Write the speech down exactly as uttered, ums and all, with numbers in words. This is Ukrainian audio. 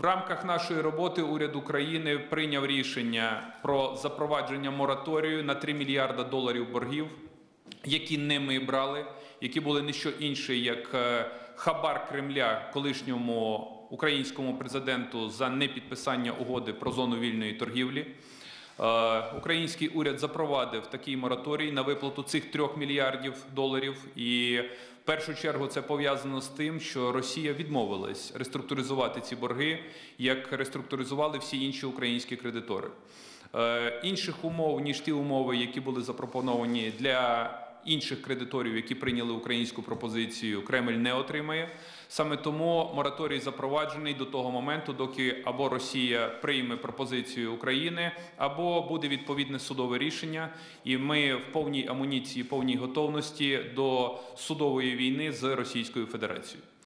рамках нашої роботи уряд України прийняв рішення про запровадження мораторію на три мільярда доларів боргів, які не ми брали, які були не що інше, як хабар Кремля колишньому українському президенту за непідписання угоди про зону вільної торгівлі. Український уряд запровадив такий мораторій на виплату цих трьох мільярдів доларів. І в першу чергу це пов'язано з тим, що Росія відмовилась реструктуризувати ці борги, як реструктуризували всі інші українські кредитори. Інших умов, ніж ті умови, які були запропоновані для інших кредиторів, які прийняли українську пропозицію, Кремль не отримає. Саме тому мораторій запроваджений до того моменту, доки або Росія прийме пропозицію України, або буде відповідне судове рішення. І ми в повній амуніції, повній готовності до судової війни з Російською Федерацією.